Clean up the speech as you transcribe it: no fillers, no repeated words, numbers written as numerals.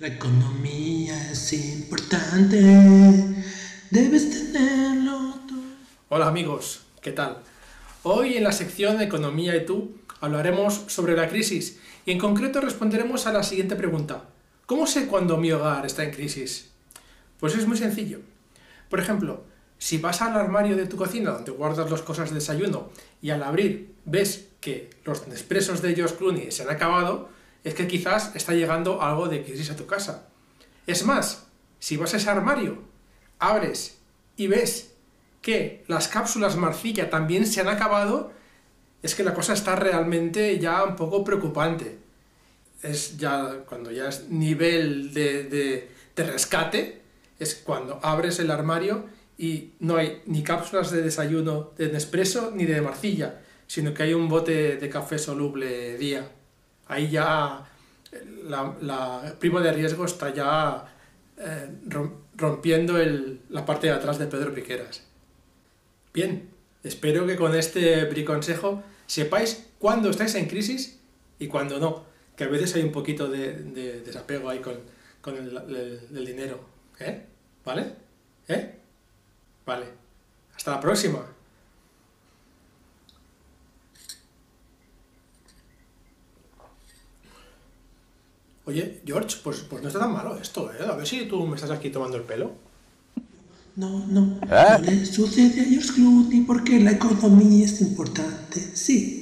La economía es importante, debes tenerlo tú. Hola amigos, ¿qué tal? Hoy en la sección Economía y tú hablaremos sobre la crisis y en concreto responderemos a la siguiente pregunta. ¿Cómo sé cuándo mi hogar está en crisis? Pues es muy sencillo. Por ejemplo, si vas al armario de tu cocina donde guardas las cosas de desayuno y al abrir ves que los Nespressos de George Clooney se han acabado, es que quizás está llegando algo de crisis a tu casa. Es más, si vas a ese armario, abres y ves que las cápsulas Marcilla también se han acabado, es que la cosa está realmente ya un poco preocupante. Es ya cuando ya es nivel de rescate, es cuando abres el armario y no hay ni cápsulas de desayuno de Nespresso ni de Marcilla, sino que hay un bote de café soluble día. Ahí ya la prima de riesgo está ya rompiendo la parte de atrás de Pedro Piqueras. Bien, espero que con este briconsejo sepáis cuándo estáis en crisis y cuándo no, que a veces hay un poquito de desapego ahí con el dinero. ¿Vale? Vale. Hasta la próxima. Oye, George, pues no está tan malo esto, ¿eh? A ver si tú me estás aquí tomando el pelo. No le sucede a George Clooney porque la economía es importante, sí.